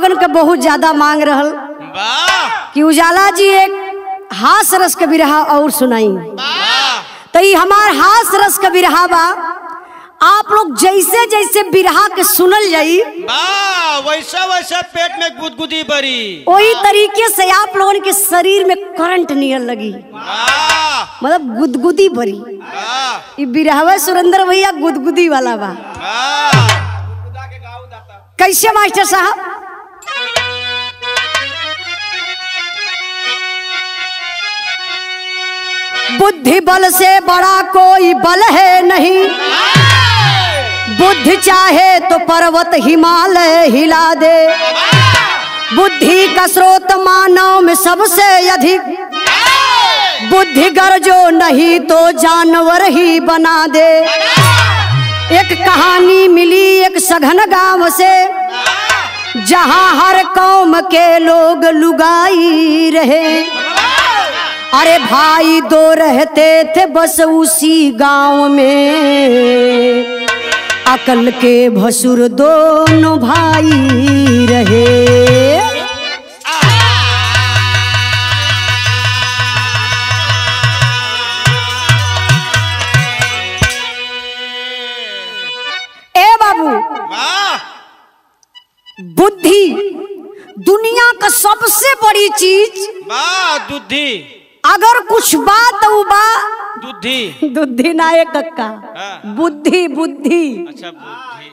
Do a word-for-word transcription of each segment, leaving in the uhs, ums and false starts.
लोगन के बहुत ज्यादा मांग रहल कि उजाला जी एक हास रस के बिरहा और सुनाई। तो ये हमार हास रस के बिरहा बा, आप लोग जैसे जैसे बिरहा के सुनल जाई वैसा वैसा पेट में गुदगुदी बरी, वही तरीके से आप लोगन के शरीर में करंट नियर लगी, मतलब गुदगुदी बरी। ये बिरहवा सुरेंद्र भैया गुदगुदी वाला बा। कैसे मास्टर साहब? बुद्धि बल से बड़ा कोई बल है नहीं, बुद्धि चाहे तो पर्वत हिमालय हिला दे। बुद्धि का स्रोत मानव में सबसे अधिक, बुद्धि गरजो नहीं तो जानवर ही बना दे। एक कहानी मिली एक सघन गांव से, जहां हर कौम के लोग लुगाई रहे। अरे भाई दो रहते थे बस उसी गांव में, अकल के भसुर दोनों भाई रहे। ए बाबू, बुद्धि दुनिया का सबसे बड़ी चीज बुद्धि। अगर कुछ बात वो बा बुद्धि, बुद्धि ना एक कक्का, बुद्धि बुद्धि। अच्छा बुद्धि।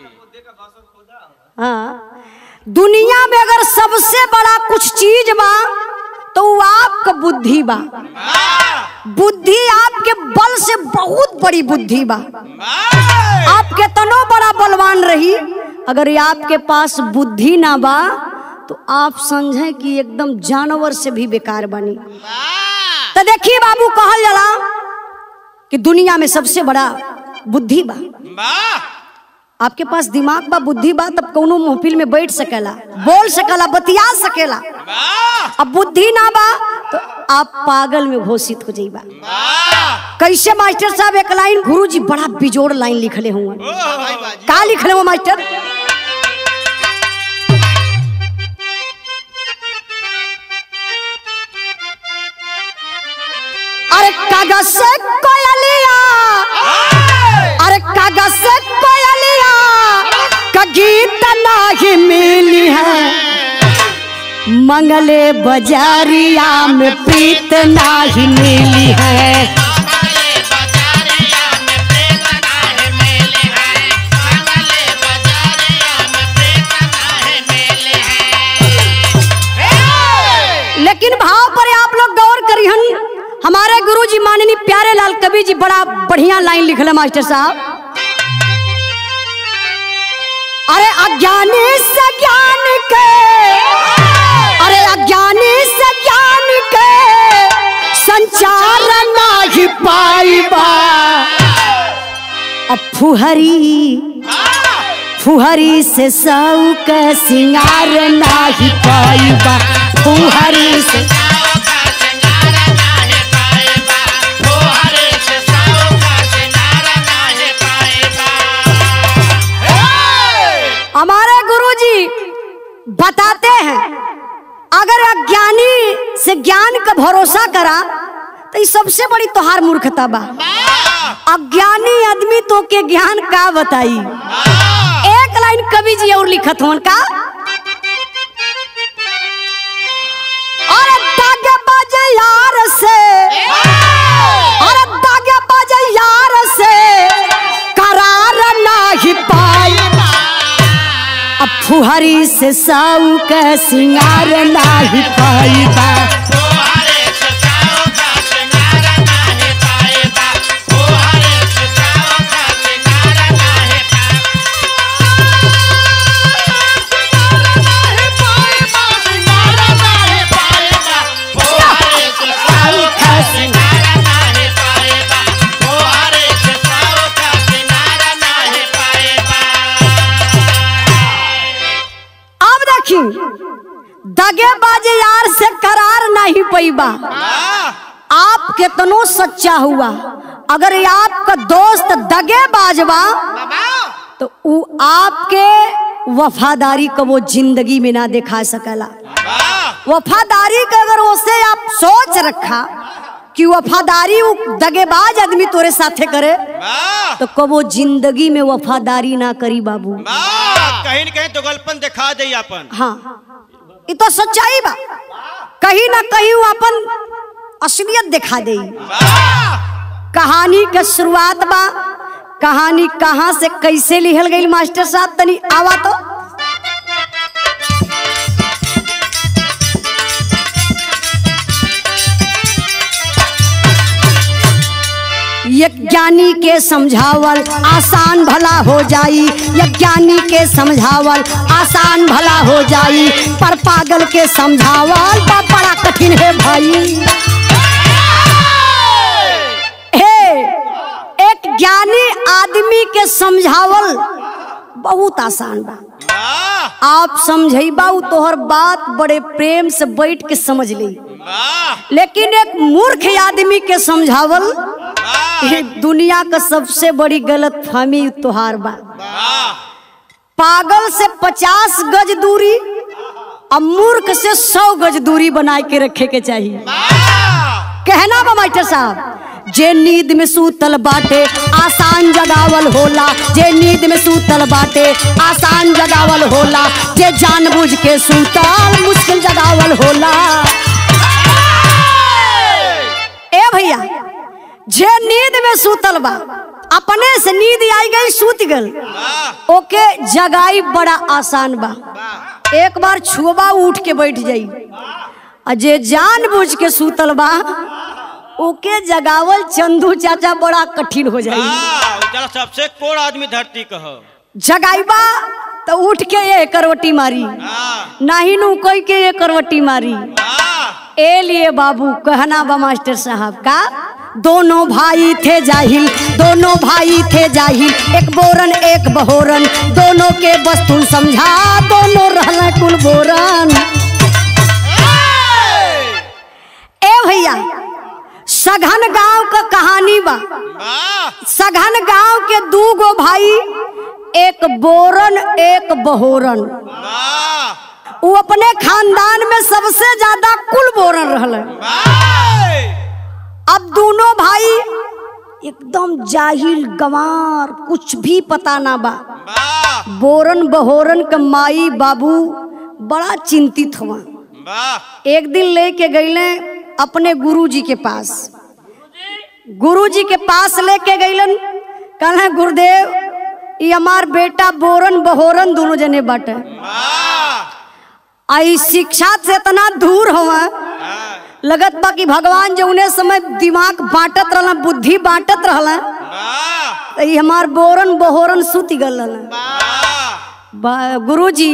हाँ, दुनिया में अगर सबसे बड़ा कुछ चीज बा तो वो आपका बुद्धि बा। बुद्धि आपके बल से बहुत बड़ी बुद्धि बा। आप कितना बड़ा बलवान रही, अगर ये आपके पास बुद्धि ना बा तो आप समझे कि एकदम जानवर से भी बेकार बनी। तो देखिए बाबू, कहल जाला कि दुनिया में सबसे बड़ा बुद्धि बा। आपके पास दिमाग बा, बुद्धि बा, तब कोनो महफिल में बैठ सकेला, बोल सकेला, बतिया सकेला। अब बुद्धि ना बा तो आप पागल में घोषित हो जाइबा। कैसे मास्टर साहब? एक लाइन गुरुजी बड़ा बिजोड़ लाइन लिखले हुए। का लिखले हो मास्टर? अरे कागज से कोयलिया, अरे कागज से कोयलिया का गीत नहीं मिली है, मंगले बजारिया में प्रीत नहीं मिली है। लेकिन भाव पर आप लोग गौर करिहन, हमारे गुरुजी माननीय प्यारे लाल कवि जी बड़ा बढ़िया लाइन लिखले मास्टर साहब। अरे अज्ञानी से ज्ञान के, अरे अज्ञानी से ज्ञान के संचार नहीं पाइबा। अब फुहरी फुहरी से सौ के सिंगार नहीं पाइबा। फुहरी से हमारे गुरुजी बताते हैं, अगर अज्ञानी से ज्ञान का भरोसा करा तो ये सबसे बड़ी तोहार मूर्खता बा। अज्ञानी आदमी तो के ज्ञान का बताई। एक लाइन कवि जी और लिखत होन का, अरे दागे बाजे यार से, अरे दागे बाजे यार से करार नहीं पाई। अब फुहरी से साऊ के सिंगार नहीं पाइबा। दगेबाजी यार से करार नहीं पैबा। आप कितनो सच्चा हुआ, अगर आपका दोस्त दगेबाज बा तो वो आपके वफादारी को वो जिंदगी में ना दिखा सकला। वाह वफादारी का अगर उसे आप सोच रखा कि वफादारी वो दगेबाज आदमी तोरे साथे करे वाह तो कबो जिंदगी में वफादारी ना करी बाबू। वाह कहीं न कहीं तो गलपन दिखा दे अपन। हाँ ये तो सच्चाई बा, कहीं ना कहीं वो अपन असलियत दिखा दे। वाह कहानी के शुरुआत बा, कहानी कहाँ से कैसे लिखल गई मास्टर साहब तनी आवा तो। यज्ञानी के समझावल आसान भला हो जाई, यज्ञानी के समझावल आसान भला हो जाई, पर पागल के समझावल बा बड़ा कठिन है भाई। हे एक ज्ञानी आदमी के समझावल बहुत आसान बा, वाह आप समझेबा तोहर बात बड़े प्रेम से बैठ के समझ ली, वाह लेकिन एक मूर्ख आदमी के समझावल वाह ये दुनिया का सबसे बड़ी गलत फहमी तोहार बा। वाह पागल से पचास गज दूरी और मूर्ख से सौ गज दूरी बना के रखे के चाहिए। कहना बा मास्टर साहब, जे नींद में सूतल बाटे आसान जगावल होला, जे नींद में सूतल बाटे आसान जगावल होला, जे जानबूझ के सूतल मुश्किल जगावल होला। ए भैया जे नींद में सूतल बा अपने से नींद आई गई सूत गल, ओके जगाई बड़ा आसान बा, एक बार छुबा उठ के बैठ जाई। और जे जानबूझ के सूतल बा ओके जगावल चंदू चाचा बड़ा कठिन हो जाई। वाह सबसे कोड़ आदमी धरती कहो। जगाईबा तो उठ के ये करवटी मारी, नहीं नु कोई के ये करवटी मारी। ए लिए बाबू कहना बा मास्टर साहब का, दोनों भाई थे जाहिल, दोनों भाई थे जाहिल, एक बोरन एक बहोरन, दोनों के बस तुम समझा, दोनों रहना कुल बोरन। ए भैया सघन गांव का कहानी बा, सघन गांव के दू गो भाई, एक बोरन एक बहोरन। वो अपने खानदान में सबसे ज्यादा कुल बोरन रहल। अब दोनों भाई एकदम जाहिल गंवार, कुछ भी पता ना बा। बोरन बहोरन का माई बाबू बड़ा चिंतित हुआ। एक दिन लेके गईले अपने गुरुजी के पास, गुरुजी के पास लेके गईलन, कहले गुरुदेव ये हमार बेटा बोरन बहोरन दोनों जने बाटे, आई शिक्षा से इतना दूर हुआ, लगत बा कि भगवान जो उन्हें समय दिमाग बांटत रहला, बुद्धि बांटत रहला, ये हमार बोरन बहोरन सुति गल। गुरुजी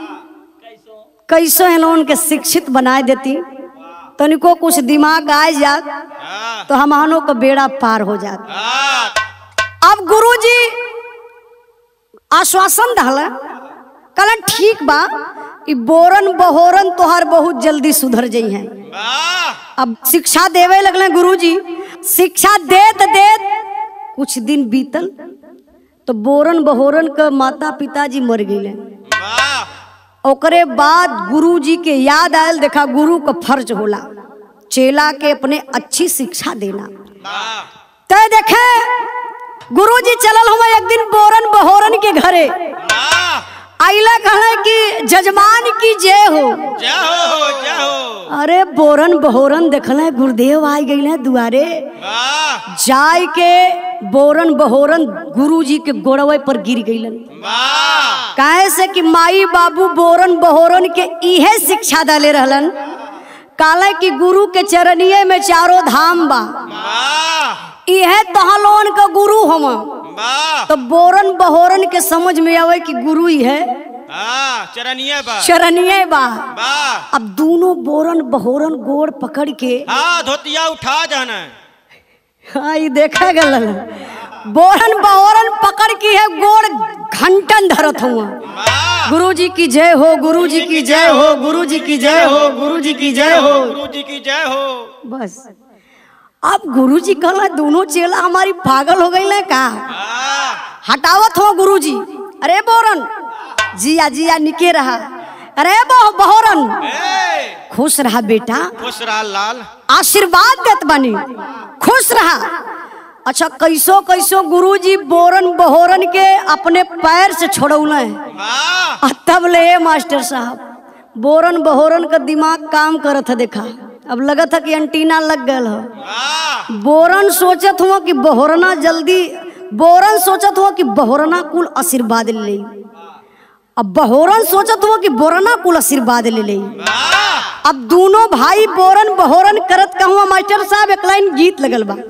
कैसो इन्हों के शिक्षित बनाए देती, तनिको कुछ दिमाग आ जात तो हमनों का बेड़ा पार हो जात। अब गुरुजी आश्वासन दहला, कहलन ठीक बा, ई बोरन बहोरन तोहर बहुत जल्दी सुधर जाई हैं। अब शिक्षा देवे लगले गुरुजी, शिक्षा देत देत कुछ दिन बीतल तो बोरन बहोरन का माता पिताजी मर गए। ओकरे बाद गुरुजी के याद आयल, देखा गुरु का फर्ज होला चेला के अपने अच्छी शिक्षा देना। तो देखे गुरुजी चलल हुआ एक दिन बोरन बहोरन के घरे, आइला कहले कि जजमान की जय हो, जय हो जय हो। अरे बोरन बहोरन देखले गुरुदेव आ गए दुआरे, जाय के बोरन बहोरन गुरुजी के गोड़वे पर गिर गईलन। काहे से कि माई बाबू बोरन बहोरन के इहे शिक्षा डाले रहलन, काले कि गुरु के चरणिये में चारों धाम बा, इहे तहलोन का गुरु हम। तो बोरन बहोरन के समझ में आवे कि गुरु ही है, चरणिये बा, चरणिये बा। अब दोनों बोरन बहोरन गोड़ पकड़ के हाँ धोतिया उठा जाना, हाँ ये देखा गल, बोरन बहोरन पकड़ के है गोड़ घंटन धरत हुआ, गुरुजी की जय हो, गुरुजी की जय हो, गुरुजी की जय हो, गुरुजी की जय हो, गुरुजी की जय हो। बस अब गुरुजी कहला दोनों चेला हमारी पागल हो गई का, हटावत हो गुरुजी। अरे बोरन जिया जिया निके रहा। अरे बहु बहोरन ए, खुश रहा बेटा, खुश रहा लाल। आशीर्वाद देत बनी, खुश रहा। अच्छा कैसो कैसो गुरुजी बोरन बहोरन के अपने पैर से छोड़ौले वाह तब ले मास्टर साहब बोरन बहोरन का दिमाग काम करत है। देखा अब लगत है कि एंटीना लग गया है। वाह बोरन सोचत हुआ कि बहोरना जल्दी बोरन सोचत हुआ कि बहोरना कुल आशीर्वाद ले ले। अब बहोरन सोचत हुआ कि बोरना कुल आशीर्वाद ले ले। वाह अब दोनों भाई बोरन बहोरन करत कहूँ मास्टर साहब एक लाइन गीत लगल बा।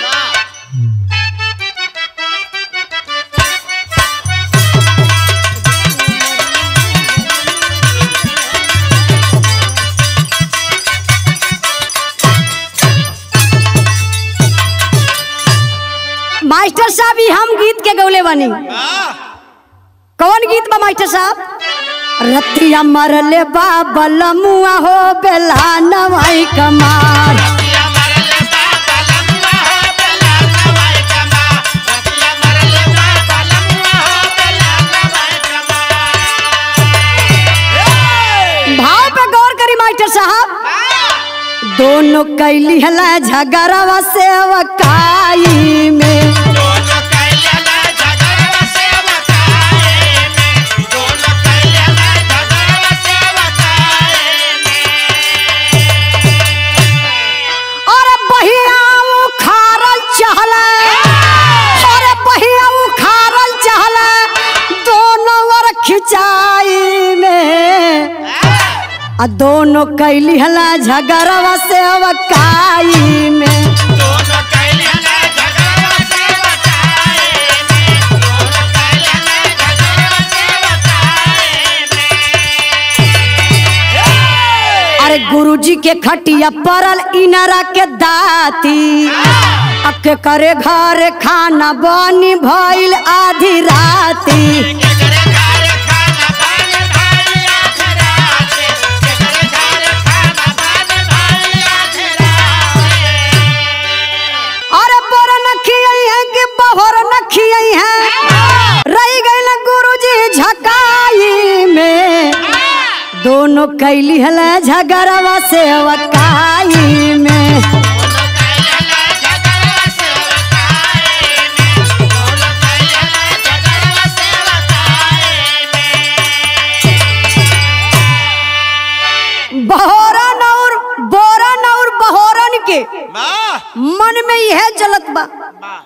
मास्टर साहब ही हम गीत के गौले बनी। वाह कौन गीत बा मास्टर साहब? रतिया मरले बाबा लमुआ हो बेला नवाई कमार। भाव पे गौर करी मास्टर साहब। दोनों कैली हला झगड़वा से वकाई में और बहिया उखाड़ल चहला और बहिया उखाड़ल चहला दोनों वर खिंचाई में आ दोनों कैली हला झगड़वा से वकाई में। अरे गुरुजी के खटिया परल इनरा के दाती अके करे घर खाना बनी भइल आधी राती। अरे बोरन खियई है कि बहोरन खियई है रही गइल गुरुजी झकाई में। दोनों कैली हला झगड़वा से वकाई में। बहोरन और बोरन और बहोरन के वाह मन में यह जलत बा। वाह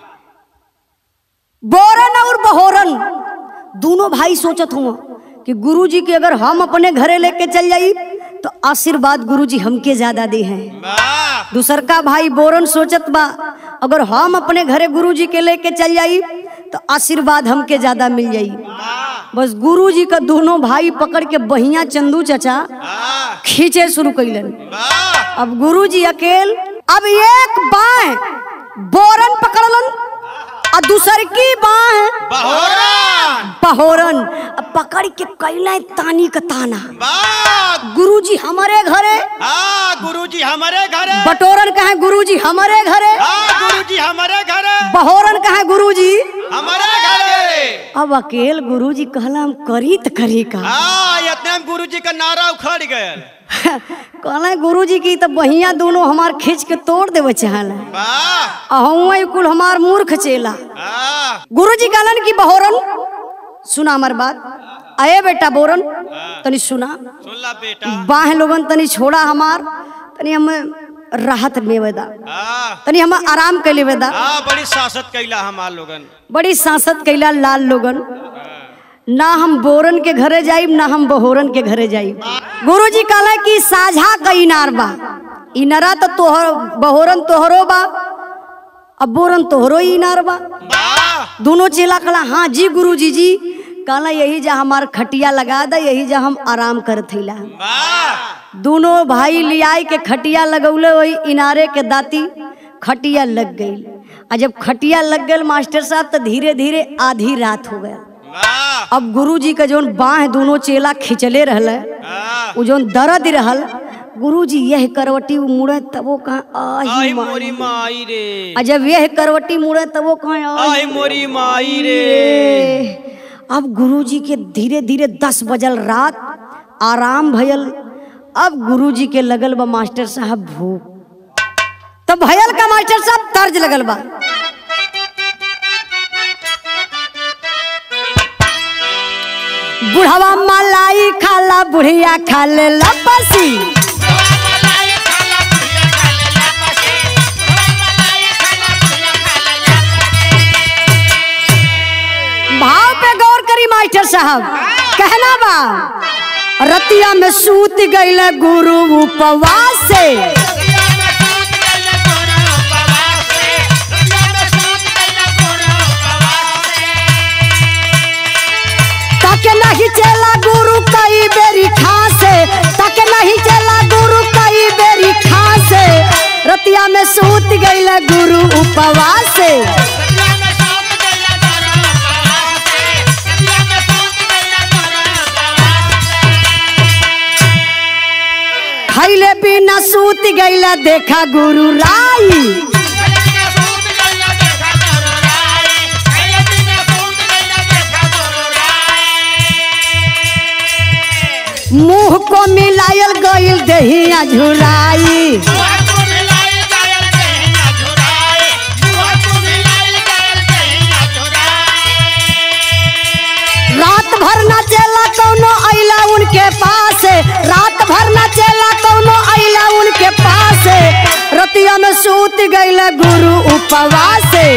बोरन और बहोरन दोनों भाई सोचत हुआ कि गुरुजी के अगर हम अपने घरे लेके चल जाई तो आशीर्वाद गुरुजी हमके ज्यादा दे हैं। वाह दूसर का भाई बोरन सोचत बा अगर हम अपने घरे गुरुजी के लेके चल जाई तो आशीर्वाद हमके ज्यादा मिल जाई। बस गुरुजी का दोनों भाई पकड़ के बहिया चंदू चचा वाह खींचे शुरू कैलन। वाह अब गुरुजी अकेल अब एक बाह बोरन पकड़लन और दूसर की बाह बहोरन बहोरन अब पकड़ के कैला तानी का ताना। वाह गुरुजी हमारे घरे हाँ गुरुजी हमारे घरे। बटोरन कहे गुरुजी हमारे घरे हाँ गुरुजी हमारे घरे। बहोरन कहे गुरुजी हमारे घरे। अब अकेल गुरुजी कहला हम करी त करी का। हाँ इतने में गुरुजी का नारा उखड़ गए। कहला गुरुजी की तो बहिया दोनों हमार खींच के तोड़ देवे चाहला वाह अहुआ कुल हमार मूर्ख चेला। हाँ गुरुजी कहलन की बहोरन सुना हमार बात। अये बेटा बोरन तनी सुना सुन ला बेटा। बाह लोगन तनी छोड़ा हमार तनी हम राहत में वेदा हाँ तनी हम आराम कैले वेदा। हाँ बड़ी सासत कैला हमार लोगन। बड़ी सांसद कैला लाल लोगन। ना हम बोरन के घरे जाइब ना हम बहोरन के घरे जाइब। गुरुजी कहला कि साझा का इनार बा। इनारा तो तोहर बहोरन तोहरो बा अब बोरन तोहरो ही इनार बा। वाह दोनों चेला कहला हाँ जी गुरुजी जी। कहला यही जा हमार खटिया लगा दा यही जा हम आराम करत हिला। वाह दोनों भाई लियाई के खटिया लगौले वही इनारे के दाती खटिया लग गई। और जब खटिया लग गए मास्टर साहब तो धीरे धीरे आधी रात हो गया। वाह अब गुरुजी का जोन बाह दोनों चेला खिंचले रहले हाँ उ जोन दर्द रहल गुरुजी यह करवटी मुड़े तब वो कहा आई आही मोरी माई माई रे। और जब यह करवटी मुड़े तब वो कहा आई मोरी माई रे। अब गुरुजी के धीरे धीरे दस बजल रात, आराम भयल। अब गुरुजी के लगल बा मास्टर साहब भूख। तो भयल का मास्टर साहब तर्ज लगल बा, बुढ़वा मलाई खाला बुढ़िया खाले लपसी, भाव पे गौर करी मास्टर साहब। कहना बा, रतिया में सूत गईल गुरु उपवास से, ताके नहीं चला गुरु कई बेरी खासे, ताके नहीं चला गुरु कई बेरी खासे, रतिया में सूत गईल गुरु उपवास से। खैले बिना सूत गईला देखा गुरु राई, मुंह को मिलायल गईल दहिया झुराई, रात भर न चला कौनो अइला उनके पास, रात भर न चला कौनो अइला उनके पास, रतिया में सूत गईल गुरु उपवास से।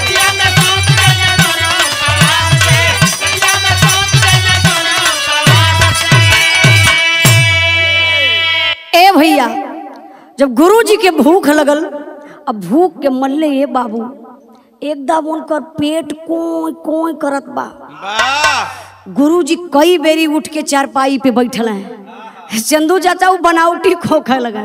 ए भैया, जब गुरुजी के भूख लगल, अब भूख के मल्ले ये बाबू एकदम उनकर पेट कोई कोई करत बा। गुरुजी कई बेरी उठ के चारपाई पे बैठल हैं। चंदू चाचा वो बनावटी खोखे लगा,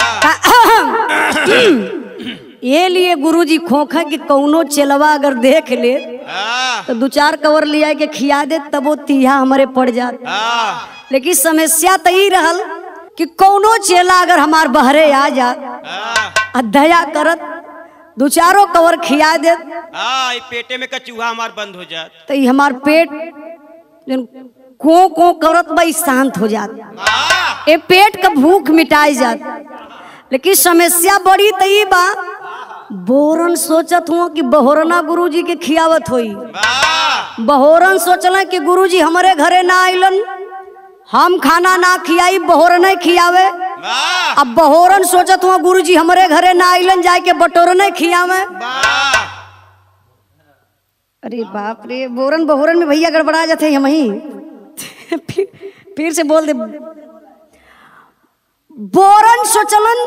ये लिए गुरुजी खोखा कि कौनो चलवा अगर देख ले तो दो चार कवर लिया के खिया दे, तब वो तीहा हमारे पड़ जात। लेकिन समस्या तो ही रहल कि कौनो चेला अगर हमार बहरे आ जात, दया करत दो चारों कवर खिया दे, हाँ, पेटे में का चूहा हमार बंद हो जात, तो ये हमार पेट को को करत बा शांत हो जात, ए पेट का भूख मिटाई जात। लेकिन समस्या बड़ी तई बा, बोरन सोचत हुआ कि बहोरना गुरुजी के खियावत होई, बहोरन सोचला कि गुरुजी हमारे घरे ना आइलन, हम खाना ना खियाई, बहोरन खियावे। अब बहोरन सोचत हुआ गुरुजी हमारे घरे ना आइलन, जाए के बटोरन खियावे। अरे बाप रे, बोरन बहोरन में भैया गड़बड़ा जाते हम ही फिर, फिर से बोल दे। बोरन सोचलन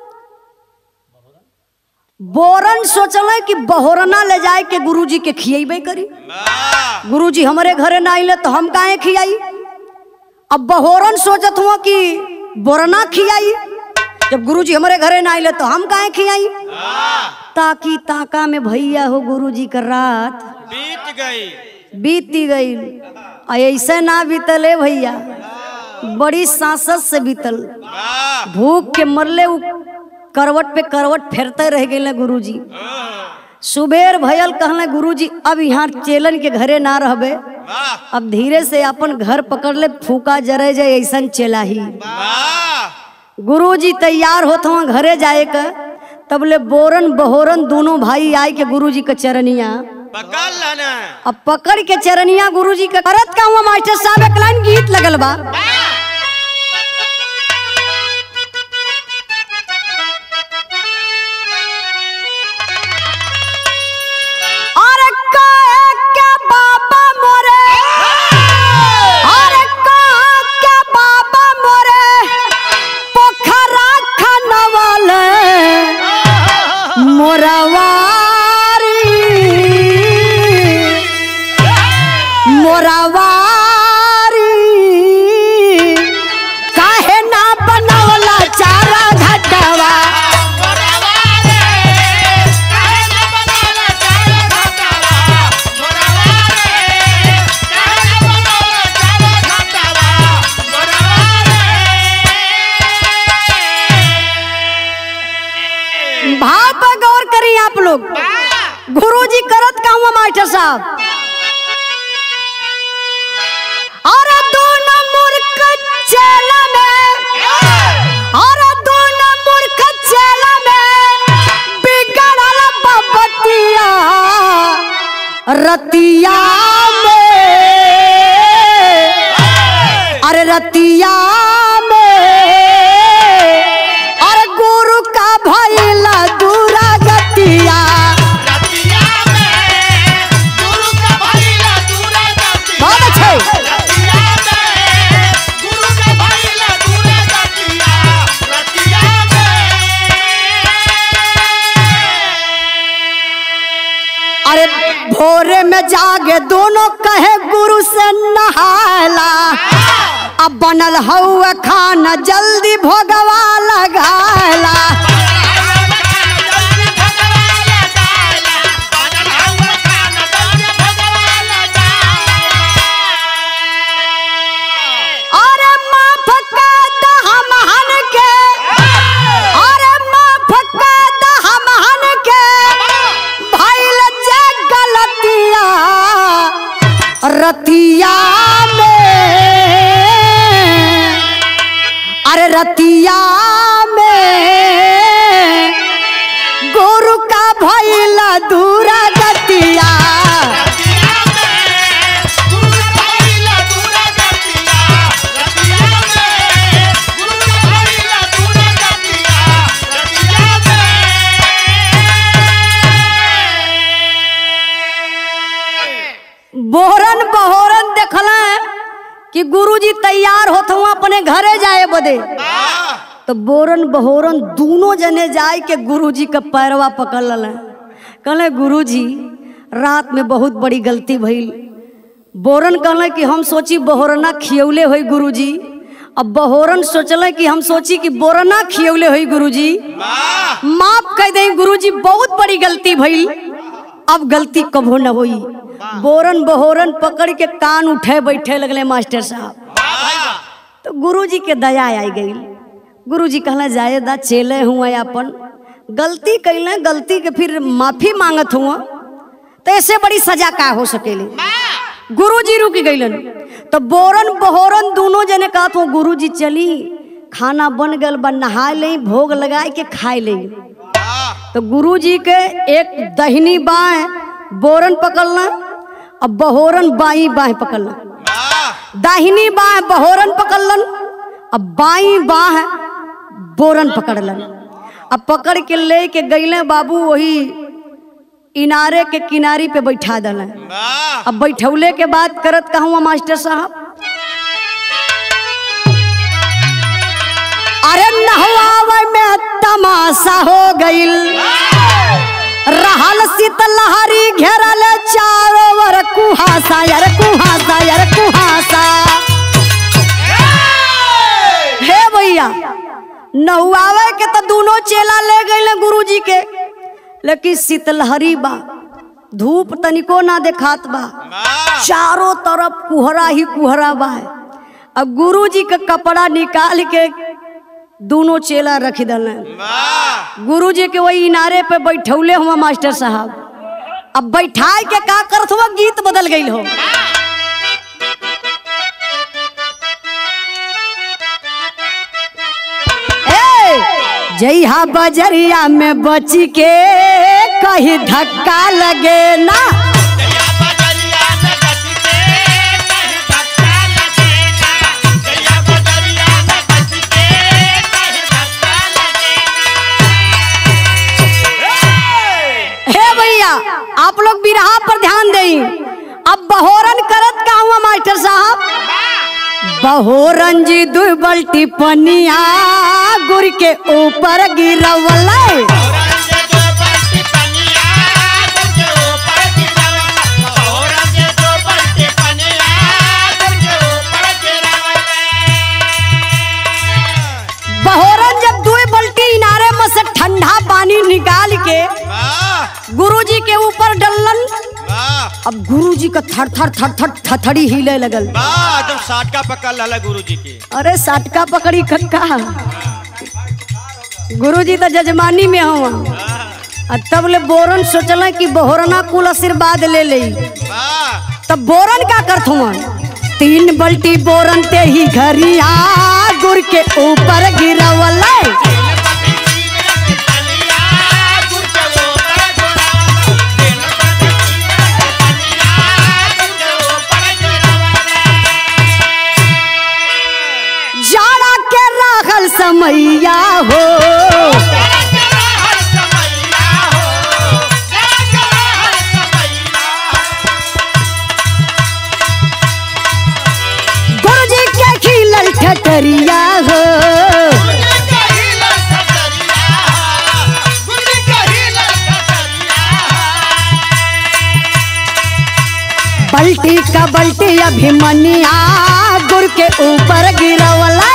बोरन सोचल कि बहोरना ले जाए के गुरुजी के खियेबे करी, गुरुजी हमारे घरे ना आइले तो हम काहे खियाई। अब बहोरन सोचत हुआ कि बोरना खियाई, जब गुरुजी हमारे घरे ना आइले तो हम काहे खियाई। ताकि ताका में भैया हो गुरुजी का रात बीत गई बीती गई। ऐसे ना बीतले भैया, बड़ी सांसत से बीतल। भूख के मरले करवट पे करवट फेरते रह गए गुरुजी। सुबेर भयल कहले गुरुजी अब यहाँ चेलन के घरे ना रहबे, अब धीरे से अपन घर पकड़ ले, फूका जरे जाए ऐसा चला ही। गुरुजी तैयार होत हुआ घरे जाए का, तब ले बोरन बहोरन दोनों भाई आए के गुरुजी के चरनिया पकड़ लाना। अब पकड़ के चरनिया गुरुजी का करत का हुआ मास्टर साहब एक लाइन गीत लगल बा। रतिया में, अरे रतिया में, अरे गुरु का भइला दूरा गतिया। रतिया में गुरु का भइला दूरा गतिया। बहुत अच्छे। रतिया में गुरु का भइला दूरा गतिया। रतिया में अरे भोरे में जागे दोनों कहे गुरु से नहाला, अब बनल हउआ खाना जल्दी भोगवा लगाला। अरे माफ कर द हमहन के, अरे माफ कर द हमहन के, भइल जे गलतिया रतिया में, अरे रतिया में गुरु का भइला दूरा गतिया। रतिया में गुरु का भइला दूरा गतिया। रतिया में गुरु का भइला दूरा गतिया। रतिया में बोहरन बहोरन देखला कि गुरुजी तैयार होत हुआ अपने घरे जाए बदे, तो बोरन बहोरन दोनों जने जाए के गुरुजी का पैरवा पकड़ ल। कहले गुरुजी रात में बहुत बड़ी गलती भइल। बोरन कहले कि हम सोची बहोरना खियौले होई गुरुजी, अब बहोरन सोचले कि हम सोची कि बोरना खियौले होई गुरुजी, माफ कर दे गुरुजी, बहुत बड़ी गलती भइल, अब गलती कभो न होई। बोरन बहोरन पकड़ के कान उठे बैठे लगले मास्टर साहब। तो गुरुजी के दया आई गई। गुरुजी कहला जाए दा चेले हुआ अपन गलती कैले, गलती के फिर माफी मांगत हुआ, तो ऐसे बड़ी सजा का हो सकेली। गुरुजी रुक गईलन। तो बोरन बहोरन दोनों जने कहत हो गुरुजी चली खाना बन गल बा, नहा ले भोग लगाए के खाए ले। तो गुरुजी के एक दहिनी बाएं बोरन पकड़ना, अब बहोरन बाई बाएं पकड़ना। दाहिनी बाह बहोरन पकड़लन, अब बाई बाह बोरन पकड़लन। अब पकड़ के ले के गईले बाबू वही इनारे के किनारी पे बैठा दल। अब बैठौले के बाद करत कहूँ मास्टर साहब, अरे नहवावे में तमाशा हो गईल, रहल शीतलहरी घेरल चारों ओर कुहासा, यार कुहासा, यार कुहासा। हे भैया नहुआवे के तो दोनों चेला ले गए गुरुजी के, लेकिन शीतलहरी बा, धूप तनिको ना देखात बा, चारों तरफ कुहरा ही कुहरा बा। अब गुरुजी का कपड़ा निकाल के दोनों चेला रख दल। गुरुजी के वही इनारे पे बैठौले हुआ मास्टर साहब। अब बैठाए के का करत हुआ, गीत बदल गई हो। जइहा बजरिया में बच के कहीं धक्का लगे ना, आप लोग बिरहा पर ध्यान दें। अब बहोरन करत का हुआ मास्टर साहब, बहोरन जी दू बल्टी पनिया गुर के ऊपर गिरवल। बहोरन जब दो बल्टी इनारे में से ठंडा पानी निकाल के गुरुजी के ऊपर डलन, अब गुरुजी का थर थर थर थर थथड़ी हिले लगल। एकदम साटका पकड़ लाला गुरुजी के। अरे साटका पकड़ी कक्का, गुरुजी तो जजमानी में हुआ। तब ले बोरन सोचल कि बोहरना कुल आशीर्वाद ले ले। तब बोरन का करत हुआ, तीन बल्टी बोरन ते ही घरिया गुर के ऊपर गिरवल। ठठरिया हो। बल्टी का बल्टी अभिमन्या गुर के ऊपर गिरवला।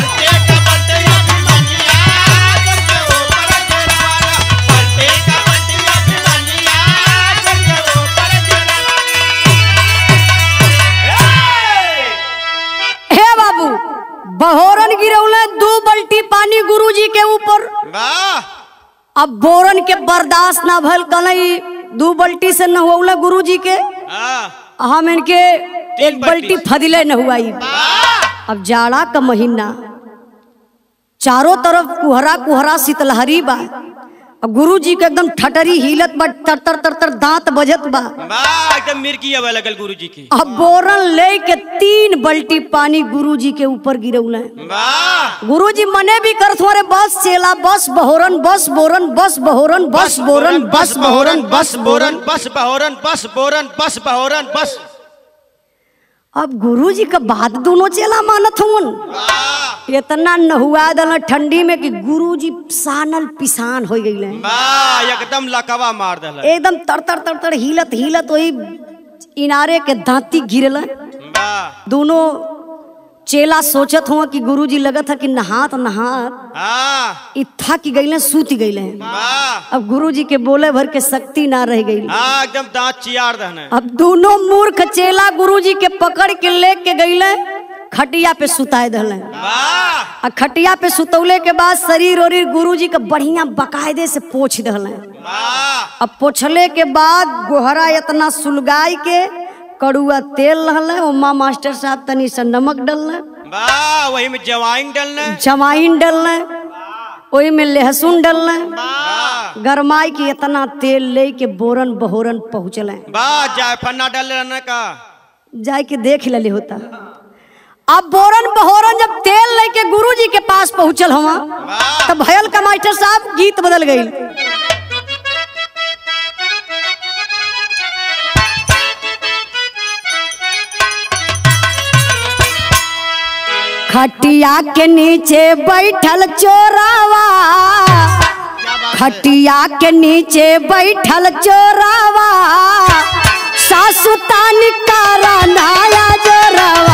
हे बाबू बहोरन गिरवले दो बल्टी पानी गुरुजी के ऊपर। वाह अब बोरन के बर्दाश्त ना भल कलई दो बल्टी से न हुआ गुरुजी के। हम इनके एक बल्टी फदिले न हुआई। अब जाड़ा का महीना चारों तरफ कुहरा कुहरा शीतलहरी बा। अब गुरुजी के एकदम ठटरी हिलत बा, तर तर तर तर दांत बजत बा। वाह एकदम मिर्गी आवे लगल गुरुजी की। अब बोरन ले के तीन बल्टी पानी गुरुजी के ऊपर गिरौले। वाह गुरुजी मने भी करत हमारे बस चेला बस बहोरन बस बोरन बस बहोरन बस बोरन बस बहोरन बस बोरन। बस बहोरन बस बोरन बस बहोरन बस। अब गुरुजी का बात दोनों चेला मानत हवन। इतना नहुआ दल ठंडी में कि गुरुजी सानल पिसान हो गई। वाह एकदम लकवा मार दल। एकदम तर तर तर तर हिलत हिलत वही इनारे के दांती गिरल। वाह दोनों चेला सोचत हुआ कि गुरुजी लगत है कि नहात नहात हाँ इ थक गई सूत गई। वाह अब गुरुजी के बोले भर के शक्ति ना रह गई। हाँ एकदम दांत चियार दहने। अब दोनों मूर्ख चेला गुरुजी के पकड़ के लेके गईले खटिया पे सुताए दले। वाह आ खटिया पे सुतौले के बाद शरीर और गुरुजी के बढ़िया बकायदे से पोछ दले। वाह अब पोछले के बाद गोहरा इतना सुलगाई के कड़ुआ तेल रहले ओमा मास्टर साहब तनी सा नमक डलने। वाह वही में जवाइन डलने। जवाइन डलने वही में लहसुन डलने। वाह गरमाई की इतना तेल ले के बोरन बहोरन पहुँचले। वाह जायफल डल रहने का। जाए के देख लले होता। अब बोरन बहोरन जब तेल लेके गुरुजी के पास पहुंचल हुआ तब भयल का मास्टर साहब गीत बदल गई। खटिया के नीचे बैठल चोरावा। खटिया के नीचे बैठल चोरावा। सासु तानी कारा नाया जोरावा।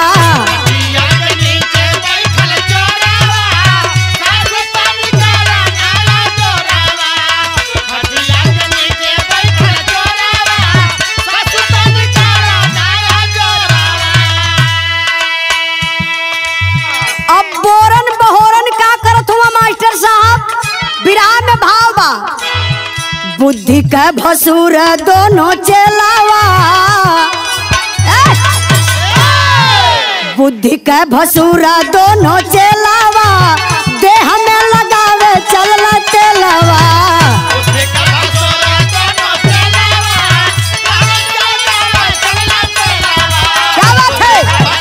अब बोरन बहोरन का करत हुआ मास्टर साहब विराह में भाव बा। बुद्धि का भसुर दोनों चेलावा। बुद्धि का भसुर दोनों चेलावा। देह में लगावे चलला तेलवा। क्या बात है।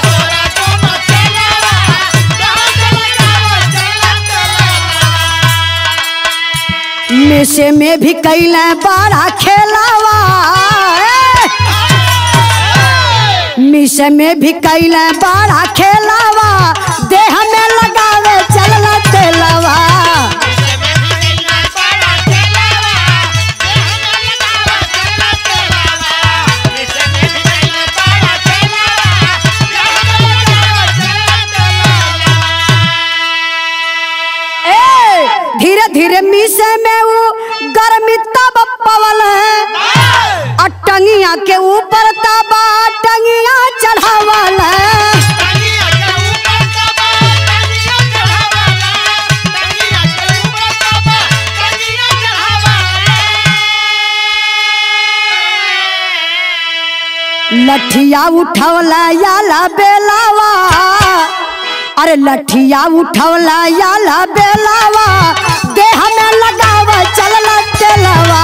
मिसे में भी कैला बड़ा खेलावा। मिसे में भी कैला बड़ा खेलावा। देह में लगावे चलला तेलवा। धीरे धीरे मिसे में वो गर्मी तब पवल है। और टंगिया के ऊपर तबा टंगिया चढ़ावल है। लठिया उठवला याला बेलावा। अरे लठिया उठवला याला बेलावा। देह में लगावा चलला तेलवा।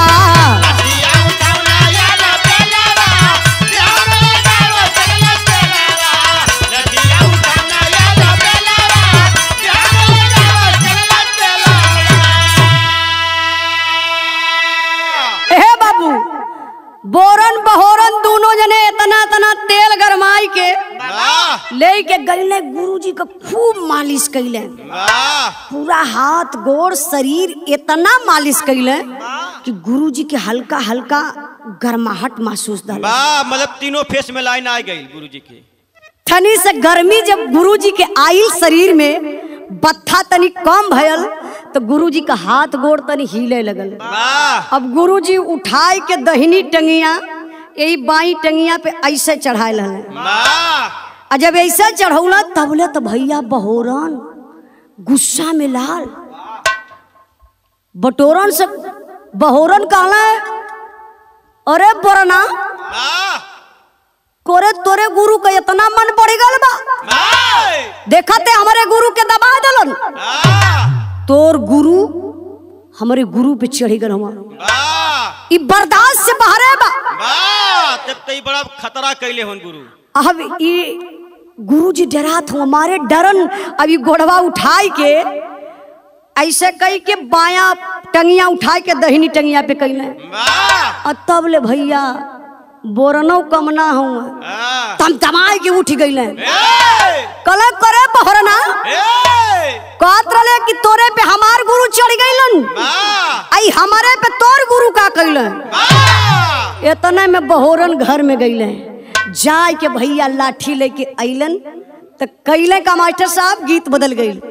हे बाबू बोरन बहोरन दोनों जने इतना इतना तेल गरमाई के ले के गईले गुरुजी का खूब मालिश कैले, वाह पूरा हाथ गोड़ शरीर इतना मालिश कैले कि गुरुजी के हल्का हल्का गर्माहट महसूस दल। वाह मतलब तीनों फेस में लाइन आ गई गुरुजी की। थनी से गर्मी जब गुरुजी के आइल शरीर में बत्था तनी कम भयल तो गुरुजी का हाथ गोड़ तनी हिले लगल। वाह अब गुरुजी उठाए के दहिनी टंगिया यही बाई टंगिया पे ऐसे चढ़ाए रहले। वाह आ जब ऐसे चढ़ौला तबले तो भैया बहोरन गुस्सा में लाल बटोरन से बहोरन कहला, अरे बोरना वाह कोरे तोरे गुरु का इतना मन बढ़ गल बा, वाह देखते हमारे गुरु के दबा दलन। वाह तोर गुरु हमारे गुरु पे चढ़ी गल, हमारा वाह ई बर्दाश्त से बाहर बा। वाह तब तो बड़ा खतरा कैले होन गुरु। अब ये गुरु जी डरात हो हमारे डरन, अभी गोड़वा उठाई के ऐसे कही के बाया टंगिया उठाई के दहिनी टंगिया पे कैले। वाह तब ले भैया बोरनो कम ना हो वाह तम तमाई के उठ गईले। ए कल करे बहरना ए कहत रहे कि तोरे पे हमार गुरु चढ़ गईलन, वाह आई हमारे पे तोर गुरु का कैलन। वाह इतने में बहोरन घर में गईले, जाय के भैया लाठी लेके अइलन तो कैले का मास्टर साहब गीत बदल गई।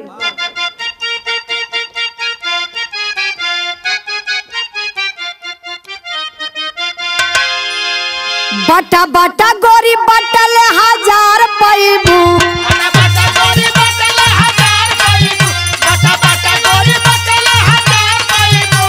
बटा बटा गोरी बटल हजार पैबू, बटा बटा गोरी बटल हजार पैबू, बटा बटा गोरी बटल हजार पैबू,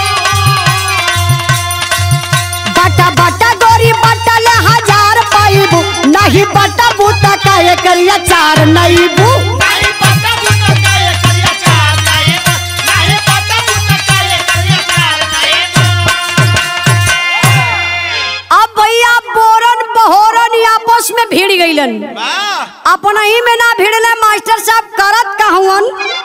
बटा बटा गोरी बटल हजार पैबू, नहीं बटा बूता काहे करिया चार नईबू। नहीं बटा बूता काहे करिया चार नईबू, नहीं बटा बूता काहे करिया चार नईबू। अब भैया बोरन बहोरन आपस में भिड़ गईलन, वाह अपना ही में ना भिड़ले मास्टर साहब करत कहवन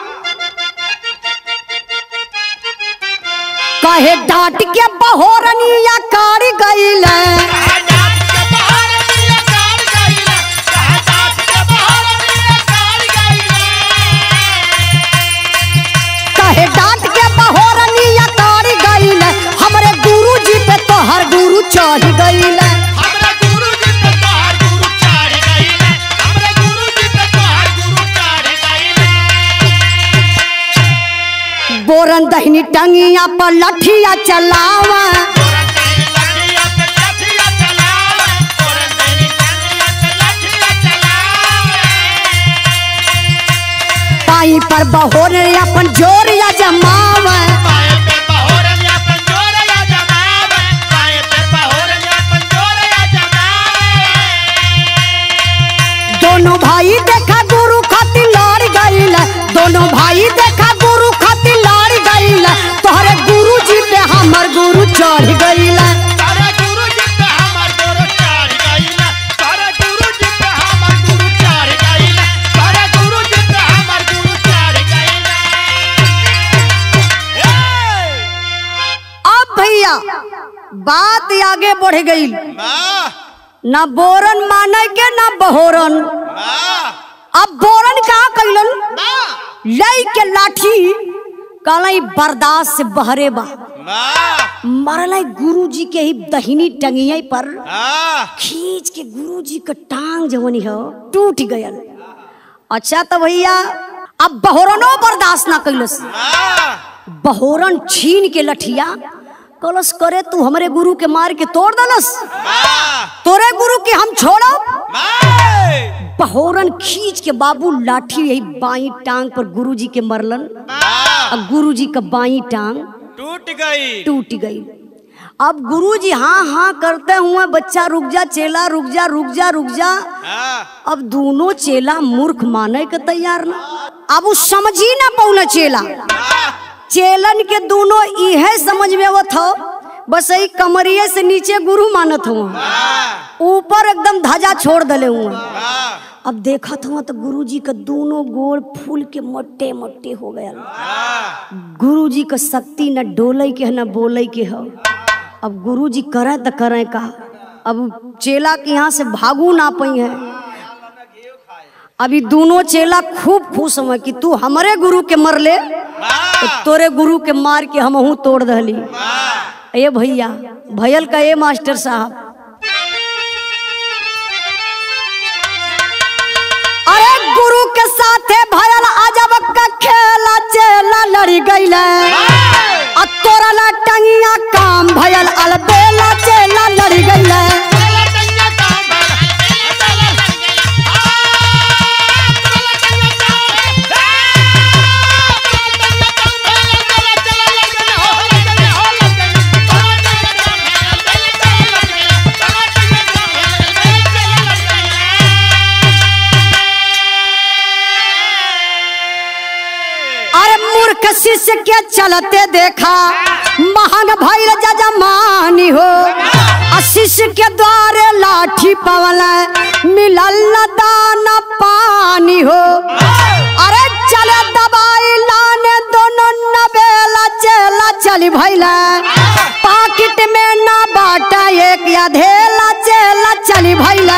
कहे डांट के बहोरन या कारी गईले। कहा डांट के बाहर दिया कार गईला, कहा डांट के बाहर दिया कार गईला। कहे डांट के बहोरन या कारी गईले, हमरे गुरु जी पे तो हर गुरु चढ़ गईले। हमरा गुरु जी पे तोहार गुरु चढ़ गईले, हमरा गुरु जी पे तोहार गुरु चढ़ गईले। बोरन दहिनी टंगिया पर लठिया चलावा, तोरन तेरी लठिया पे लठिया चलावे, तोरन तेरी लठिया पे लठिया चलावे। पाई पर बहोरन अपन जोर या जमावा। पाए पे बहोरन अपन जोर या जमावे, पाए पे बहोरन अपन जोर या जमावे। दोनों भाई देखा गुरु खातिर लड़ गईला, दोनों भाई देखा गुरु खातिर लड़ गईला, तोहरे गुरु जी पे हमर गुरु चढ़ गईला। तारा गुरु जी पे हमर गुरु चढ़ गईला, तारा गुरु जी पे हमर गुरु चढ़ गईला, तारा गुरु जी पे हमर गुरु चढ़ गईला। ए अब भैया बात आगे बढ़ गई, वाह ना बोरन माने के ना बहोरन। वाह अब बोरन का कैलन लई के लाठी कहलाई बर्दाश्त से बहरे बा, वाह मरलाई गुरु जी के ही दहिनी टंगिया पर वाह खींच के गुरु जी का टांग जवनी हो टूट गयल। अच्छा तो भैया अब बहोरनो बर्दाश्त ना कैलस, वाह बहोरन छीन के लठिया कलस करे तू हमरे गुरु के मार के तोड़ दलस, वाह तोरे गुरु के हम छोड़ब। वाह बहोरन खींच के बाबू लाठी यही बाई टांग पर गुरु जी के मरलन, अब गुरु जी का बाई टांग टूट गई टूट गई। अब गुरु जी हाँ हाँ करते हुए बच्चा रुक जा चेला रुक जा रुक जा रुक जा। हाँ अब दोनों चेला मूर्ख माने के तैयार ना, अब वो समझ ही ना पौना चेला। चेलन के दोनों इहे समझ में आवत हो बस यही कमरिए से नीचे गुरु मानत हुआ, ऊपर एकदम ध्वजा छोड़ दले हुआ। अब देखत हुआ तो गुरु जी का दोनों गोड़ फूल के मोटे मोटे हो गया। गुरु जी का शक्ति न डोले के है न बोले के हो। अब गुरु जी करे तो करे का, अब चेला के यहाँ से भागू ना पई है। अभी दोनों चेला खूब खुश हुए कि तू हमारे गुरु के मर ले तो तोरे गुरु के मार के हमहू तोड़ दहली। ये भैया भयल का ये मास्टर साहब, अरे गुरु के साथे भयल अजब का खेला चेला लड़ी गईले आ तोरा ला टंगिया काम भयल अलबेला चेला लड़ी गईले। शिष्य के चलते देखा महंग भइल जजमानी हो, शिष्य के द्वारे लाठी पवल मिलल न दाना पानी हो। अरे चले दबाई लाने दोनों नबेला चेला चली भइला पाकिट में ना बाटा एक या धेला चेला चली भइला।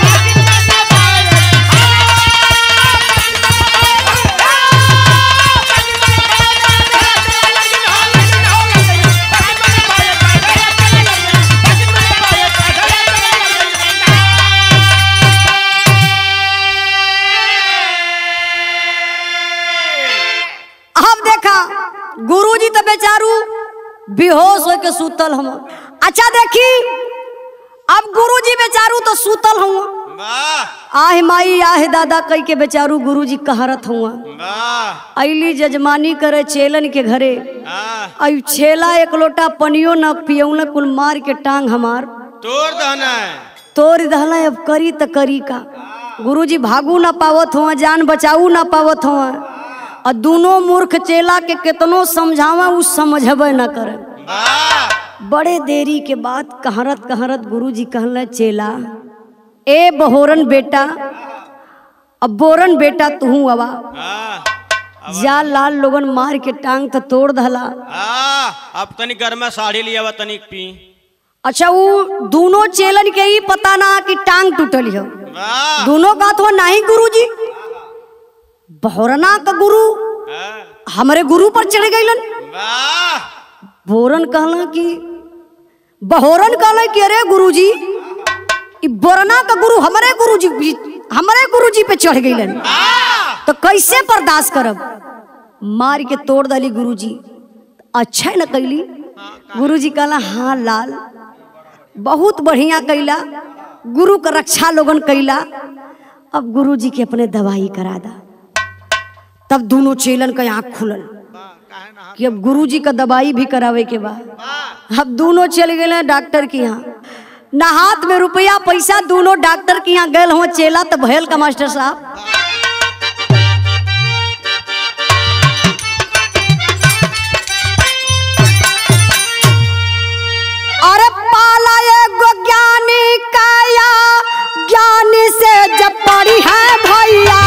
गुरुजी तो बेचारू बेहोश हो के सुतल हम। अच्छा देखी अब गुरुजी बेचारू तो सुतल हम, आह माई आह दादा कई के बेचारू गुरुजी कहरत हुआ। अली जजमानी करे चेलन के घरे, अब छेला एक लोटा पनियो न पियौन कुल मार के टांग हमार तोड़ दहना तोड़ दहला। अब करी त करी का, गुरुजी भागू ना पावत हुआ, जान बचाऊ ना पावत हुआ, और दोनों मूर्ख चेला के कितनो समझावा उ समझबे न करे। बड़े देरी के बाद कहरत कहरत गुरुजी कहले चेला ए बहोरन बेटा, अब बोरन बेटा तू आवा जा, लाल लोगन मार के टांग तो तोड़ दहला। अब तनी गर्मा साड़ी लिया तनिक पी। अच्छा वो दोनों चेलन के ही पता ना कि टांग टूटल हो, दोनों का तो नहीं गुरुजी बहोरना का गुरु हमारे गुरु पर चढ़ गईलन। बोरन कहला कि बहोरन कहला कि अरे गुरुजी बोरना का गुरु हमारे गुरुजी हमारे गुरुजी पे चढ़ गईलन, तो कैसे बर्दाश्त करब। मार के तोड़ दली गुरुजी। अच्छा न कैली। गुरुजी कहला हाँ लाल बहुत बढ़िया कैला, गुरु का रक्षा लोगन कैला। अब गुरुजी के अपने दवाई करा दा। तब दोनों चेलन का आँख खुलल कि अब गुरुजी का दवाई भी करावे के बाद। अब दोनों चल गए डॉक्टर के यहाँ, ना हाथ में रुपया पैसा, दोनों डॉक्टर के यहाँ गए हुआ चेला। तब भयल का मास्टर साहब अरे पाला एगो ज्ञानी काया, ज्ञानी से जब पड़ी है भैया,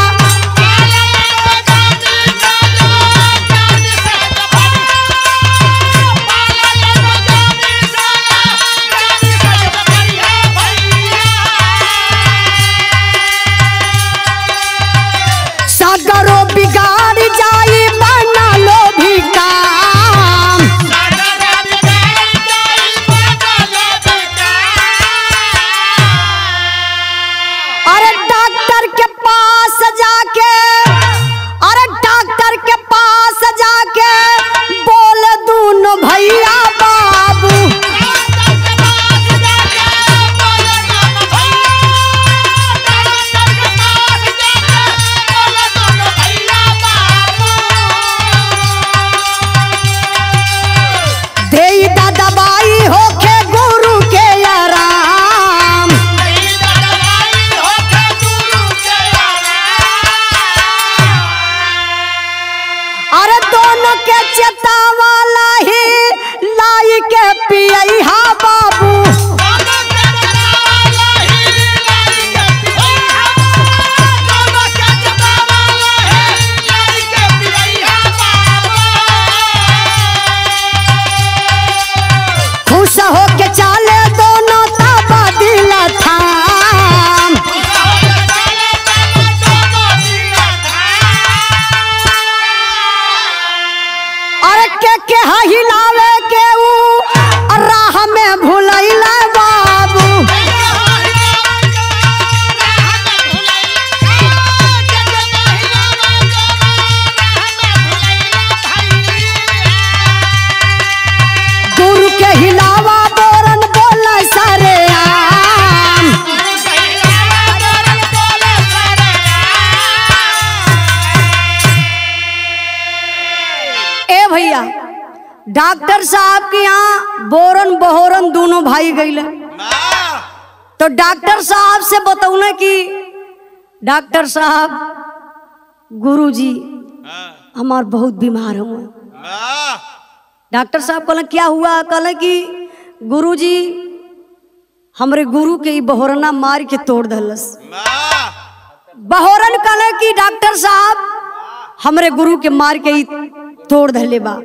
भैया डॉक्टर साहब के यहाँ बोरन बहोरन दोनों भाई गईले। तो डॉक्टर साहब से बतौले कि डॉक्टर साहब गुरुजी हमार बहुत बीमार हुए। डॉक्टर साहब कहले क्या हुआ? कहले कि गुरुजी हमरे गुरु के ई बहोरना मार के तोड़ दलस। बहोरन कहले कि डॉक्टर साहब हमरे गुरु के मार के ई तोड़ दले बा।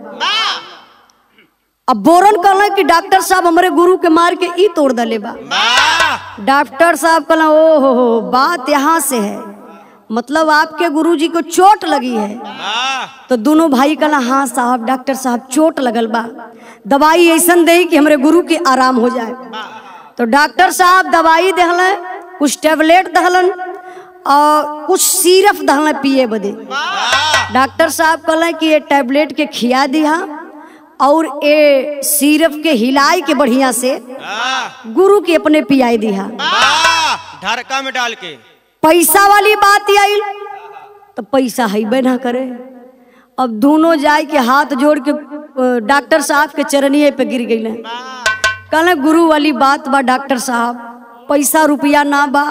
अब बोरन कहले कि डॉक्टर साहब हमरे गुरु के मार के ई तोड़ दले बा। डॉक्टर साहब कहले ओ हो हो बात यहाँ से है, मतलब आपके गुरुजी को चोट लगी है। तो दोनों भाई कहला हाँ साहब डॉक्टर साहब चोट लगल बा, दवाई ऐसन दे कि हमरे गुरु के आराम हो जाए। तो डॉक्टर साहब दवाई दहलन, कुछ टेबलेट दहलन और कुछ सिरप दहलन पिए बदे। डॉक्टर साहब कहले कि ये टेबलेट के खिया दिया और ये सिरप के हिलाई के बढ़िया से गुरु के अपने पियाई दिया, ढरका में डाल के। पैसा वाली बात आई तो पैसा है ना करे। अब दोनों जाए के हाथ जोड़ के डॉक्टर साहब के चरनिए पे गिर गई। कहले गुरु वाली बात बा डॉक्टर साहब, पैसा रुपया ना बा,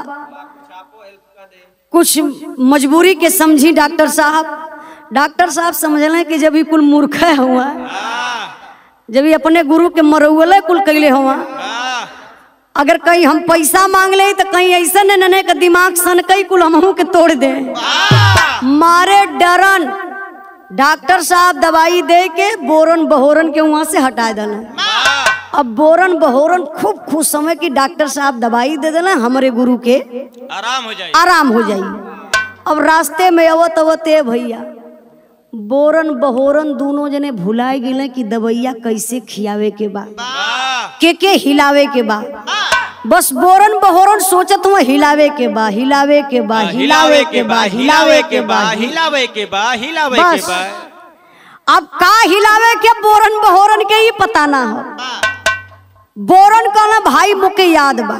कुछ मजबूरी के समझी डॉक्टर साहब। डॉक्टर साहब समझले कि जब ही कुल मूर्ख हुआ, जब ही अपने गुरु के मरौले कुल कैले हुआ, अगर कहीं हम पैसा मांग ले तो कहीं ऐसा न नने का दिमाग सन कई कुल हमहू के तोड़ दे। मारे डरन डॉक्टर साहब दवाई दे के बोरन बहोरन के वहां से हटा देना। अब बोरन बहोरन खूब खुश समय कि डॉक्टर साहब दवाई दे देना हमारे गुरु के आराम हो जाए आराम हो जाए। अब रास्ते में अवत अवते भैया बोरन बहोरन दोनों जने भुलाए गए कि दवैया कैसे खियावे के बा, के के हिलावे के बा। बस बोरन बहोरन सोचत हुआ हिलावे के बा हिलावे के बा हिलावे के बा हिलावे के बा हिलावे के बा हिलावे के बा। अब का हिलावे के बोरन बहोरन के ही पता ना हो। बोरन कहना भाई मुके याद बा,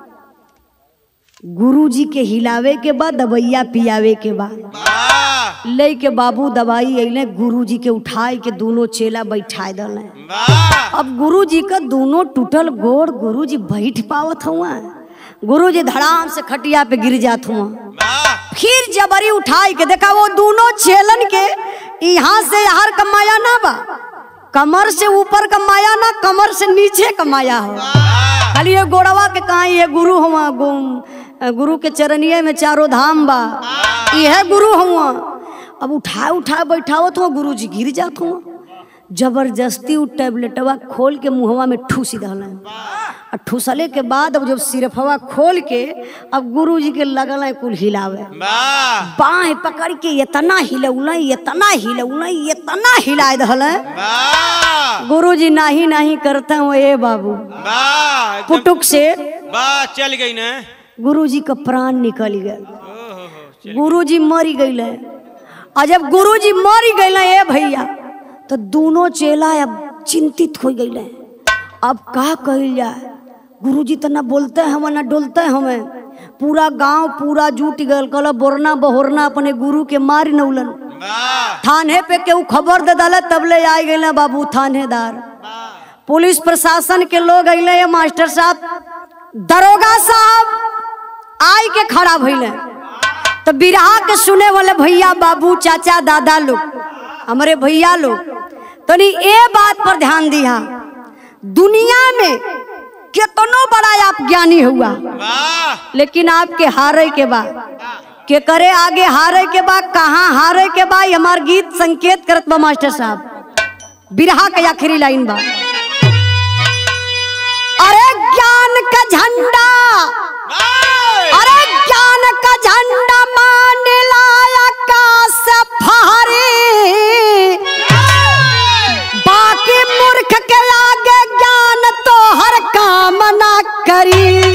गुरुजी के हिलावे के बा दवैया पियावे के बा। ले के बाबू दवाई अइले, गुरुजी के उठाए के दोनों चेला बैठाए दले। अब गुरुजी का दोनों टूटल गोड़ गुरुजी बैठ पावत हुआ, गुरुजी धड़ाम से खटिया पे गिर जात हुआ। फिर जबरी उठाए के देखा वो दोनों चेलन के यहाँ से यहाँ कमाया ना बा, कमर से ऊपर कमाया ना कमर से नीचे कमाया हो। खाली ये गोड़वा के कहा ये गुरु हुआ, गुरु के चरनिये में चारों धाम बा, यह गुरु हुआ। अब उठा उठा बैठावत हुआ, गुरु जी गिर जात हुआ। जबरदस्ती उ टेबलेटवा खोल के मुहवा में ठूस दहल। और ठूसले के बाद अब जब सिरफवा खोल के अब गुरु जी के लगल कुल हिलावे, बाएं पकड़ के इतना हिलौल इतना हिलौल इतना हिलाए दहल। गुरु जी नाही नाही करते हो ए बाबू, पुटुक से बात चल गई ना, गुरु जी का प्राण निकल गया, गुरु जी मरी गई। और जब गुरु जी मरी गई ए भैया तो दोनों चेला अब चिंतित हो गई। अब का कहल जाए, गुरु जी तो ना बोलते हैं ना डोलते हमें। पूरा गांव पूरा जुट गल, कल बोरना बहोरना अपने गुरु के मार नौलन। थाने पे केहू खबर दे डाले तब ले आई गए बाबू थानेदार, पुलिस प्रशासन के लोग अइले, मास्टर साहब दरोगा साहब आई के खड़ा भइले। तो बिरहा के सुने वाले भैया बाबू चाचा दादा लोग हमारे भैया लोग तो नहीं ये बात पर ध्यान दिया, दुनिया में कितनो बड़ा आप ज्ञानी हुआ लेकिन आपके हारे के बाद के करे आगे हारे के बाद कहाँ हारे के बाद हमार गीत संकेत करत बा मास्टर साहब। बिरहा के आखिरी लाइन बा, अरे ज्ञान का झंडा, अरे ज्ञान का झंडा मान लाया काश फहरे, बाकी मूर्ख के आगे ज्ञान तो हर काम ना करी।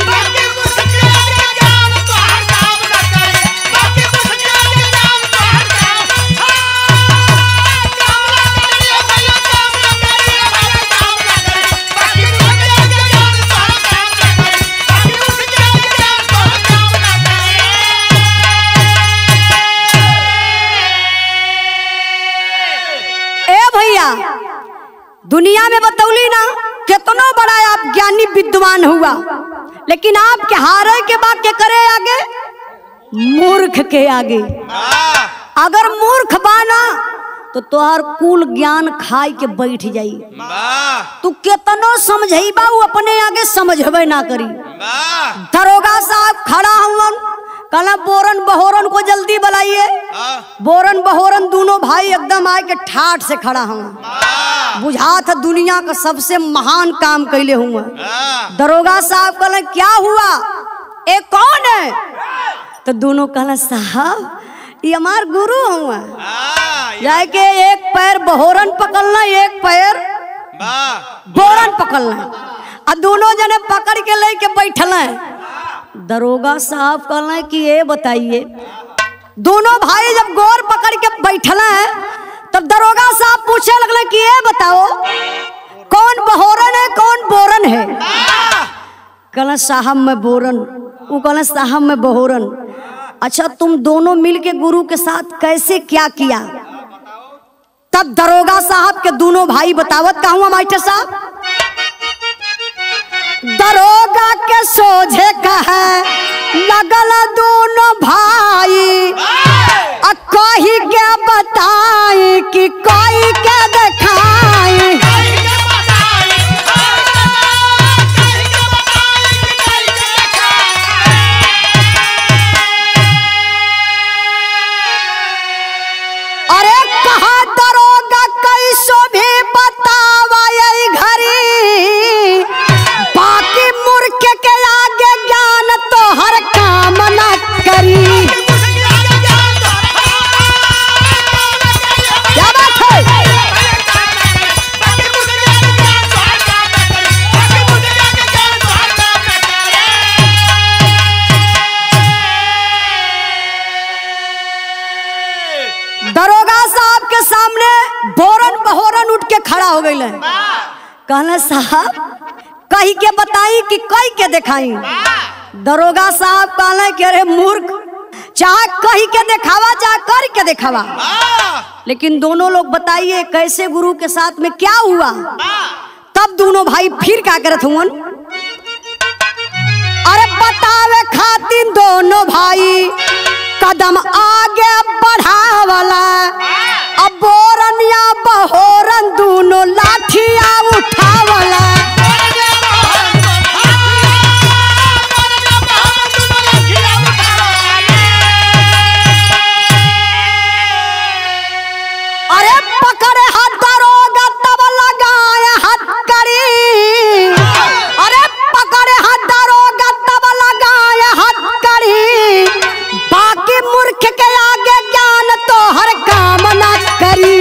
दुनिया में बतौली ना कितना बड़ा आप ज्ञानी विद्वान हुआ, लेकिन आपके हारे के बाद क्या करे आगे? मूर्ख के आगे। अगर मूर्ख बाना तो तोहर कुल ज्ञान खाई के बैठ जाई। तू कितनो समझेबा वो अपने आगे समझबे ना करी। दरोगा साहब खड़ा हुआ, कहला बोरन बहोरन को जल्दी बुलाइए। बोरन बहोरन दोनों भाई एकदम आए के ठाठ से खड़ा हुआ, बुझा था दुनिया का सबसे महान काम कैले हुआ। दरोगा साहब कहला क्या हुआ, ए कौन है? तो दोनों कहला साहब ये हमार गुरु हुआ। जाके एक पैर बहोरन पकड़ना, एक पैर बोरन पकड़ना, और दोनों जने पकड़ के लेके बैठल। दरोगा साहब कहला कि ये बताइए, दोनों भाई जब गोर पकड़ के बैठल तब दरोगा साहब पूछे लगले कि ये बताओ कौन बहोरन है कौन बोरन है? कहला साहब मैं बोरन, वो कहला साहब मैं बहोरन। अच्छा तुम दोनों मिलके गुरु के साथ कैसे क्या किया? तब दरोगा साहब के दोनों भाई बतावत का हुआ मास्टर साहब। दरोगा के सोझे कहे लगल दोनों भाई, कही के बताई कि कोई के दिखाई। अरे कहा दरोगा कैसो भी बतावा यही घड़ी, बाकी मूर्ख के आगे ज्ञान तो हर काम न करी। क्या बात है? दरोगा साहब के सामने बोरन बहोरन उठ के खड़ा हो गई। कहना साहब कही के बताई कि कही के दिखाई? दरोगा साहब कहले कि अरे मूर्ख, चाहे कही के दिखावा चाहे कर के दिखावा, लेकिन दोनों लोग बताइए कैसे गुरु के साथ में क्या हुआ? तब दोनों भाई फिर क्या करत हुआ? अरे बतावे खातिर दोनों भाई कदम आगे बढ़ावला, अब बोरन या बहोरन दोनों लाठिया उठावला। अरे पकड़े हाथ दरोगा तब लगाए हथकड़ी, अरे पकड़े हाथ दरोगा तब लगाए हथकड़ी, बाकी मूर्ख के आगे ज्ञान तो हर काम न करी।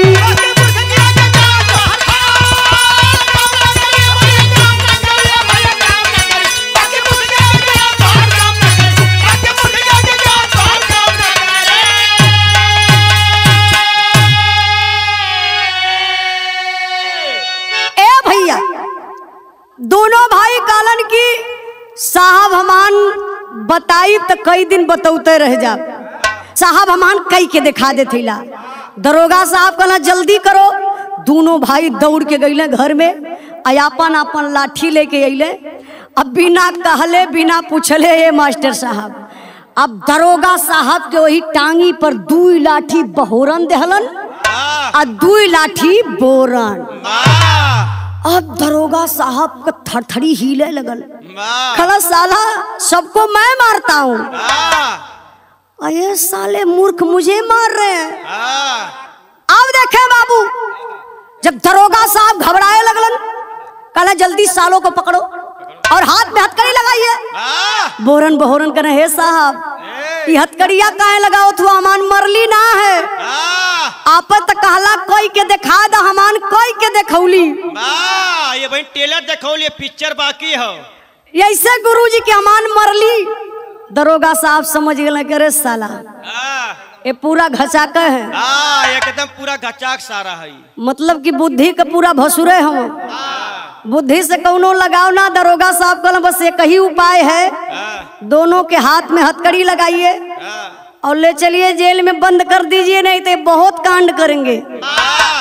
ए भैया दोनों भाई कालन की साहब हमान बताई तो कई दिन बतौते रह जा, साहब हमान कई के दिखा दे थीला। दरोगा साहब कहला जल्दी करो। दोनों भाई दौड़ के गईले घर में, अपन अपन लाठी लेके अइले। अब बिना कहले बिना पूछले ये मास्टर साहब, अब दरोगा साहब के वही टांगी पर दुई लाठी बहोरन देहलन और दुई लाठी बोरन। अब दरोगा साहब का थरथरी हिले लगल, खला साला सबको मैं मारता हूँ, अरे साले मूर्ख मुझे मार रहे हैं। अब देखे बाबू, जब दरोगा साहब घबराए लगलन, कहला जल्दी सालों को पकड़ो और हाथ में हथकड़ी लगाइए। बोरन बहोरन कहना हे साहब ये हथकड़िया काहे लगाओ तू, हमान मरली ना है। आप त कहला कोई के दिखा दा, हमान कोई के देखौली। ये भाई टेलर देखौली, पिक्चर बाकी हो। ऐसे गुरुजी के हमान मरली। दरोगा साहब समझ गए कि अरे साला ये पूरा घचाक है, हाँ एकदम पूरा घचाक सारा है, मतलब कि बुद्धि का पूरा भसुरे हम, बुद्धि से कौनो लगाओ ना। दरोगा साहब कहला बस एक ही उपाय है, दोनों के हाथ में हथकड़ी लगाइए और ले चलिए जेल में बंद कर दीजिए, नहीं तो बहुत कांड करेंगे।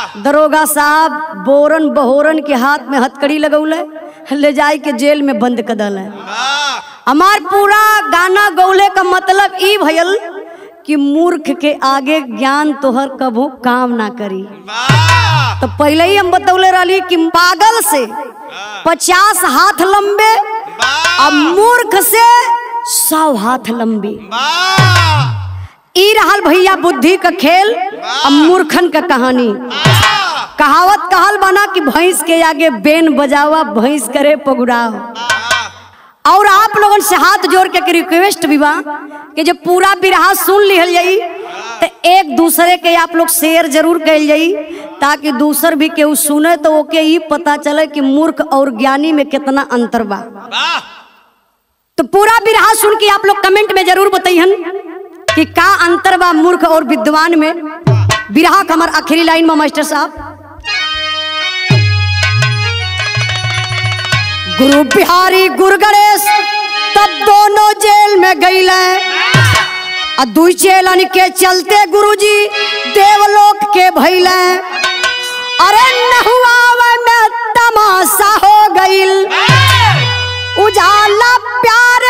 दरोगा साहब बोरन बहोरन के हाथ में हथकड़ी लगौले, ले जाए के जेल में बंद कर दल। हमार पूरा गाना गौले का मतलब ई भयल कि मूर्ख के आगे ज्ञान तोहर कभू काम ना करी। तो पहले ही हम बतौले रही कि पागल से पचास हाथ लंबे और मूर्ख से सौ हाथ लंबे। ई रहल भैया बुद्धि का खेल और मूर्खन का कहानी। कहावत कहल बना कि भैंस के आगे बेन बजावा, भैंस करे पगुड़ाओ। और आप लोगन से हाथ जोड़ के रिक्वेस्ट भी बा कि जब पूरा बिरहा सुन लिहल जाई तो एक दूसरे के आप लोग शेयर जरूर कल जाई, ताकि दूसर भी केहू सुने तो ओके ये पता चले कि मूर्ख और ज्ञानी में कितना अंतर बा। तो पूरा बिरहा सुन के आप लोग कमेंट में जरूर बताइहन कि का अंतर बा मूर्ख और विद्वान में। बिरहा का हमार आखिरी लाइन में मास्टर साहब, गुरु बिहारी गुरु गणेश तब दोनों जेल में गईले। दुई चेलन के चलते गुरुजी देवलोक के भइले। अरे नहुआवे में तमाशा हो गईल, उजाला प्यार